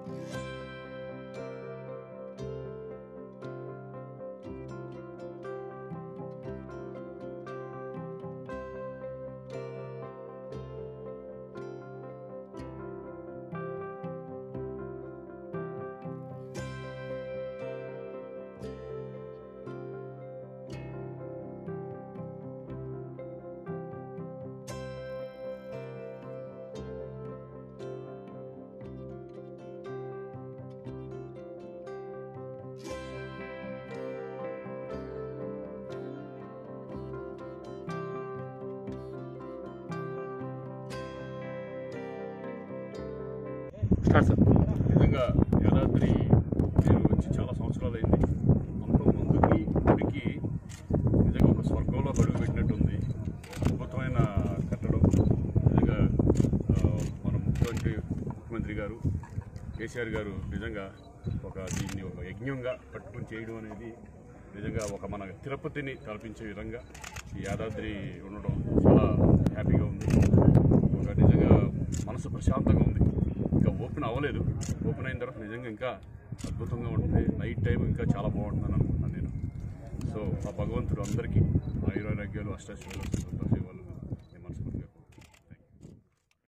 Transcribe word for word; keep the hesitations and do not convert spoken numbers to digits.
నిజంగా యాదాద్రి నేను వచ్చి చాలా సంవత్సరాలు అయింది. అంత ముందుకి ఇప్పటికి నిజంగా ఒక స్వర్గంలో అడుగు పెట్టినట్టుంది. అద్భుతమైన కట్టడం. నిజంగా మన ముఖ్యమంత్రి ముఖ్యమంత్రి గారు కేసీఆర్ గారు నిజంగా ఒక దీన్ని ఒక యజ్ఞంగా పట్టుకుని చేయడం అనేది నిజంగా ఒక మన తిరుపతిని తలపించే విధంగా ఈ యాదాద్రి ఉండడం చాలా హ్యాపీగా ఉంది. ఒక నిజంగా మనసు ప్రశాంతంగా ఉంది. ఇంకా ఓపెన్ అవ్వలేదు. ఓపెన్ అయిన తర్వాత నిజంగా ఇంకా అద్భుతంగా ఉంటుంది. నైట్ టైం ఇంకా చాలా బాగుంటుందని అనుకుంటున్నాను నేను. సో ఆ భగవంతుడు అందరికీ ఆయురారోగ్యాలు అష్టాశ్వరాలు